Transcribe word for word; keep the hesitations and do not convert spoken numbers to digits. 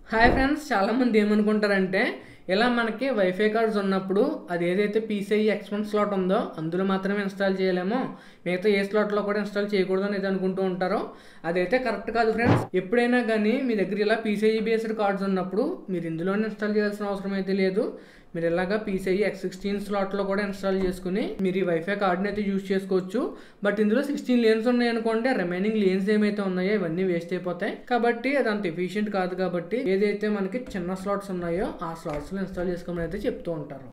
Hi friends, చాలామంది ఏమనుకుంటారంటే ఇలా మనకి వైఫై కార్డ్స్ ఉన్నప్పుడు అది ఏదైతే పీసీఐ ఎక్స్ వన్ స్లాట్ ఉందో అందులో మాత్రమే ఇన్స్టాల్ చేయలేమో, మిగతా ఏ స్లాట్లో కూడా ఇన్స్టాల్ చేయకూడదు అనేది అనుకుంటూ ఉంటారో. అదైతే కరెక్ట్ కాదు ఫ్రెండ్స్. ఎప్పుడైనా కానీ మీ దగ్గర ఇలా పీసీఐ బేస్డ్ కార్డ్స్ ఉన్నప్పుడు మీరు ఇందులోనే ఇన్స్టాల్ చేయాల్సిన అవసరం అయితే లేదు. మీరు ఇలాగా పీసీఐ ఎక్స్ సిక్స్టీన్ స్లాట్లో కూడా ఇన్స్టాల్ చేసుకుని మీరు ఈ వైఫై కార్డ్ని అయితే యూజ్ చేసుకోవచ్చు. బట్ ఇందులో సిక్స్టీన్ లేన్స్ ఉన్నాయనుకోండి, రిమైనింగ్ లేన్స్ ఏమైతే ఉన్నాయో ఇవన్నీ వేస్ట్ అయిపోతాయి. కాబట్టి అది అంత ఎఫిషియెంట్ కాదు. కాబట్టి ఏదైతే మనకి చిన్న స్లాట్స్ ఉన్నాయో ఆ స్లాట్స్లో ఇన్స్టాల్ చేసుకోమని అయితే చెప్తూ ఉంటారు.